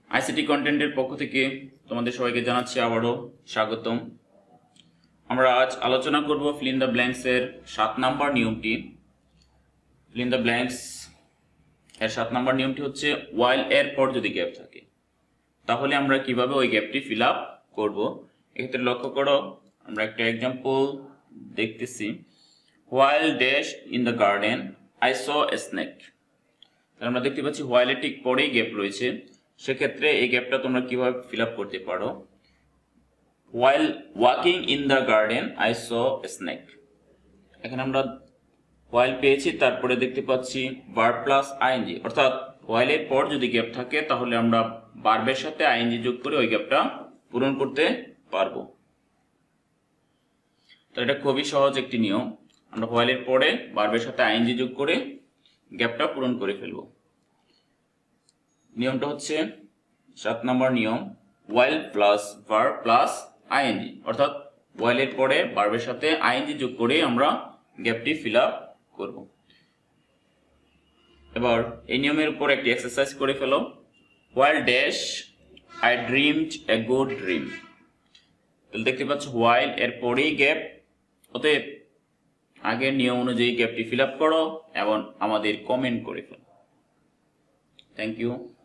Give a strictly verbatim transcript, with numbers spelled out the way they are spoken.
ICT কন্টেন্টের পক্ষ থেকে তোমাদের সবাইকে জানাচ্ছি আবারও স্বাগতম। আমরা আজ আলোচনা করব ফিল ইন দ্য ব্ল্যাঙ্কস এর সাত নাম্বার নিয়মটি। ফিল ইন দ্য ব্ল্যাঙ্কস এর সাত নাম্বার নিয়মটি হচ্ছে ওয়াইল এর পর যদি গ্যাপ থাকে তাহলে আমরা কিভাবে ওই গ্যাপটি ফিল আপ করব। এক্ষেত্রে লক্ষ্য করো, আমরা একটা এক্সাম্পল দেখতেছি। While dash in the garden I saw a snake. তাহলে আমরা দেখতে পাচ্ছি হোয়াইলের ঠিক পরেই গ্যাপ রয়েছে। সেক্ষেত্রে এই গ্যাপটা তোমরা কিভাবে ফিল আপ করতে পারো। While walking in the garden I saw a snake. এখানে আমরা হোয়াইল পেয়েছি, তারপরে দেখতে পাচ্ছি ভার্ব প্লাস আইএনজি, অর্থাৎ হোয়াইলের পর যদি গ্যাপ থাকে তাহলে আমরা ভার্বের সাথে আইএনজি যোগ করে ওই গ্যাপটা পূরণ করতে পারবো। তো এটা খুবই সহজ একটি নিয়ম। আমরা হোয়াইলের পরে ভার্বের সাথে আইএনজি যোগ করে গ্যাপটা পূরণ করে ফেলবো। নিয়মটা হচ্ছে সাত নম্বর নিয়ম, while plus verb plus ING, অর্থাৎ ওয়াইলের পরে ভার্বের সাথে আইএনজি যোগ করে আমরা গ্যাপটি ফিল আপ করব। এবার এই নিয়মের উপর একটি এক্সারসাইজ করে ফেলো। While dash I dreamed a good dream. তাহলে দেখতে পাচ্ছ হোয়াইল এর পরেই গ্যাপ, অতএব আগের নিয়ম অনুযায়ী গ্যাপটি ফিল আপ করো এবং আমাদের কমেন্ট করে ফেলো। Thank you.